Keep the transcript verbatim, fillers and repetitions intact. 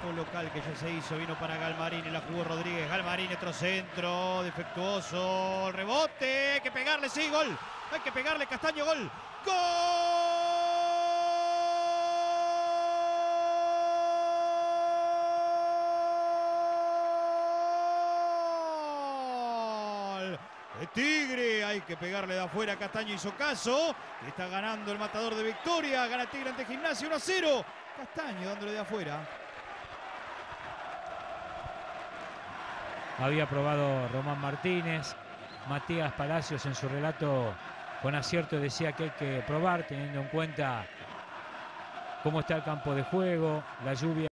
campo local que ya se hizo, vino para Galmarini, la jugó Rodríguez, Galmarini, otro centro, defectuoso, rebote, hay que pegarle, sí, gol, hay que pegarle, Castaño, gol, gol. De Tigre, hay que pegarle de afuera, Castaño hizo caso, está ganando el matador de Victoria, gana Tigre ante Gimnasia uno a cero, Castaño dándole de afuera. Había probado Román Martínez, Matías Palacios en su relato con acierto decía que hay que probar teniendo en cuenta cómo está el campo de juego, la lluvia.